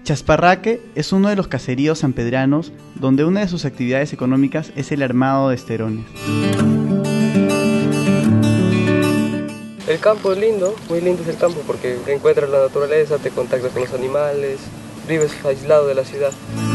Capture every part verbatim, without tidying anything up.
Chasparraque es uno de los caseríos sanpedranos donde una de sus actividades económicas es el armado de esterones. El campo es lindo, muy lindo es el campo porque encuentras la naturaleza, te contactas con los animales, vives aislado de la ciudad.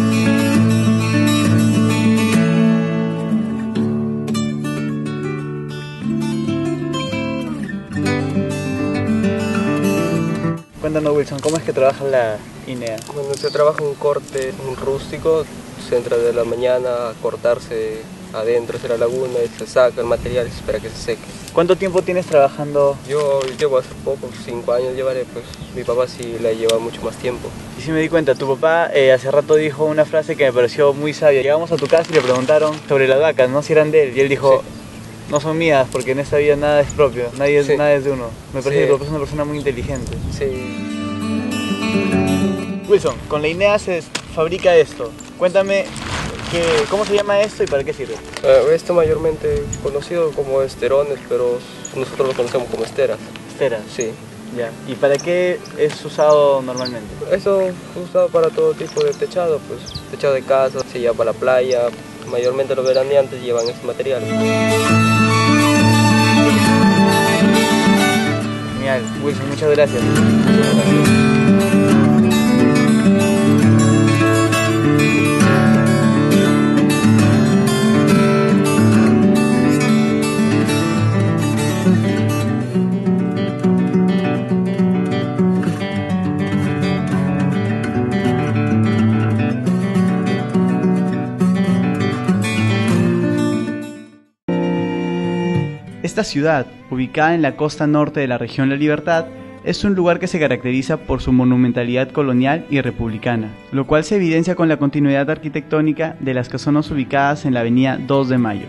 Cuéntanos, Wilson, ¿cómo es que trabaja la I N E A? Cuando se trabaja un corte, un rústico, se entra de la mañana a cortarse adentro de la laguna y se saca el material y se espera que se seque. ¿Cuánto tiempo tienes trabajando? Yo llevo hace poco, cinco años llevaré, pues mi papá sí le lleva mucho más tiempo. Y sí me di cuenta, tu papá eh, hace rato dijo una frase que me pareció muy sabia. Llegamos a tu casa y le preguntaron sobre las vacas, ¿no? Si eran de él, y él dijo, sí, no son mías, porque en esta vida nada es propio, nadie es, sí, nada es de uno. Me parece sí, que tu papá es una persona muy inteligente. Sí. Wilson, con la I N E A se fabrica esto. Cuéntame, que, ¿cómo se llama esto y para qué sirve? Uh, esto mayormente conocido como esterones, pero nosotros lo conocemos como esteras. ¿Esteras? Sí. Ya. ¿Y para qué es usado normalmente? Eso es usado para todo tipo de techado, pues techado de casa, se lleva para la playa, mayormente los veraneantes llevan este material. Genial, Wilson, muchas gracias. Muchas gracias. Esta ciudad, ubicada en la costa norte de la región La Libertad, es un lugar que se caracteriza por su monumentalidad colonial y republicana, lo cual se evidencia con la continuidad arquitectónica de las casonas ubicadas en la avenida dos de Mayo.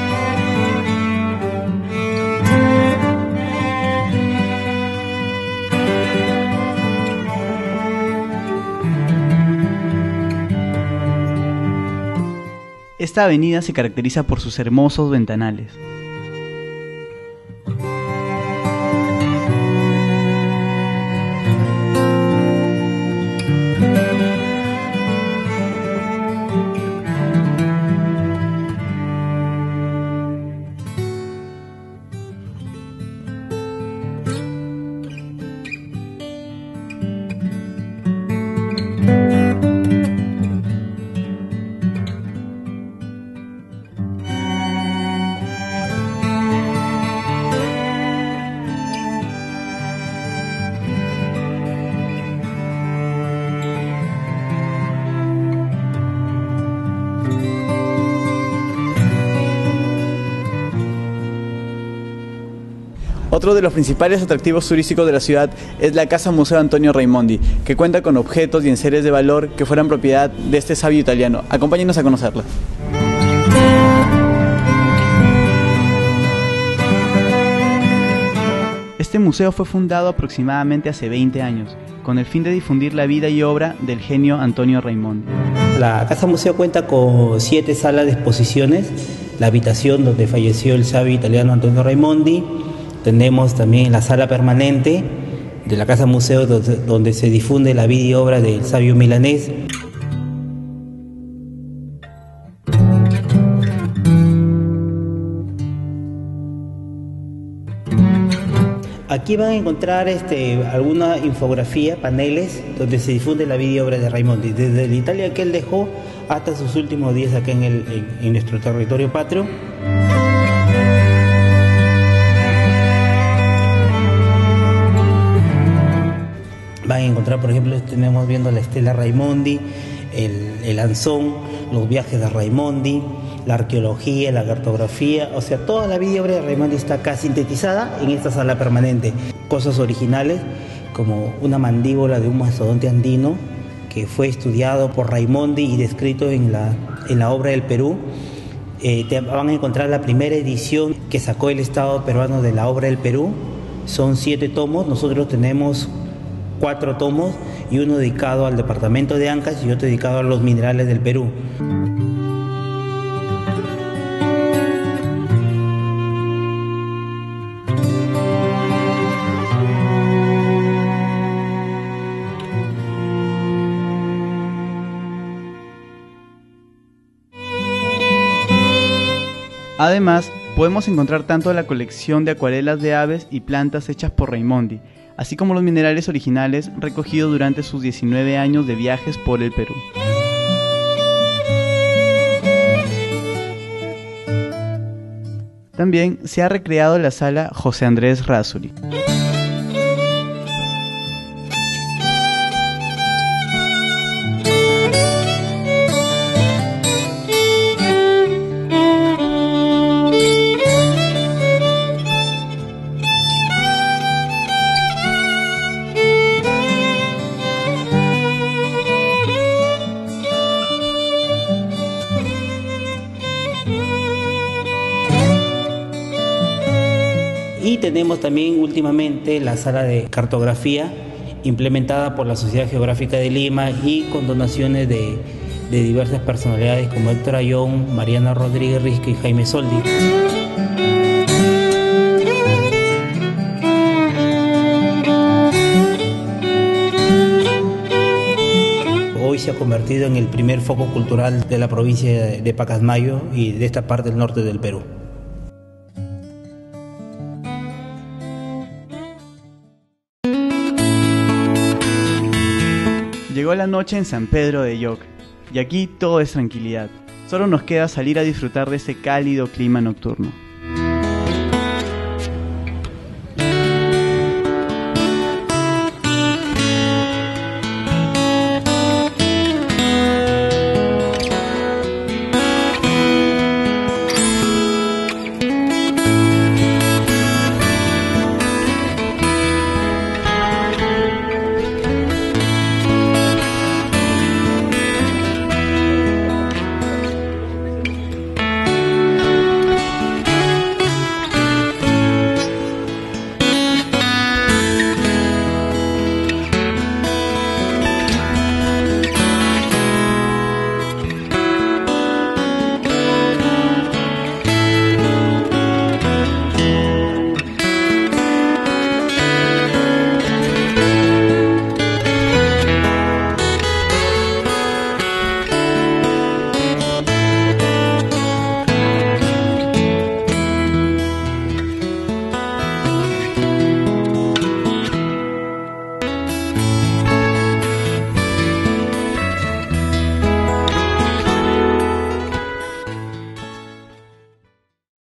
Esta avenida se caracteriza por sus hermosos ventanales. Otro de los principales atractivos turísticos de la ciudad es la Casa Museo Antonio Raimondi, que cuenta con objetos y enseres de valor que fueran propiedad de este sabio italiano. Acompáñenos a conocerla. Este museo fue fundado aproximadamente hace veinte años, con el fin de difundir la vida y obra del genio Antonio Raimondi. La Casa Museo cuenta con siete salas de exposiciones, la habitación donde falleció el sabio italiano Antonio Raimondi. Tenemos también la sala permanente de la Casa Museo donde, donde se difunde la vida y obra del sabio milanés. Aquí van a encontrar este, alguna infografía, paneles, donde se difunde la vida y obra de Raimondi, desde la Italia que él dejó hasta sus últimos días acá en, el, en, en nuestro territorio patrio. Van a encontrar, por ejemplo, tenemos viendo la estela Raimondi, el, el anzón, los viajes de Raimondi, la arqueología, la cartografía, o sea, toda la vida y obra de Raimondi está acá sintetizada en esta sala permanente. Cosas originales, como una mandíbula de un mastodonte andino, que fue estudiado por Raimondi y descrito en la, en la obra del Perú. Eh, te van a encontrar la primera edición que sacó el Estado peruano de la obra del Perú. Son siete tomos, nosotros tenemos cuatro tomos y uno dedicado al departamento de Ancash y otro dedicado a los minerales del Perú. Además, podemos encontrar tanto la colección de acuarelas de aves y plantas hechas por Raimondi, así como los minerales originales recogidos durante sus diecinueve años de viajes por el Perú. También se ha recreado la sala José Andrés Errázuriz. Y tenemos también últimamente la sala de cartografía implementada por la Sociedad Geográfica de Lima y con donaciones de, de diversas personalidades como Héctor Ayón, Mariana Rodríguez Risco y Jaime Soldi. Hoy se ha convertido en el primer foco cultural de la provincia de Pacasmayo y de esta parte del norte del Perú. Llegó la noche en San Pedro de Yoc, y aquí todo es tranquilidad. Solo nos queda salir a disfrutar de este cálido clima nocturno.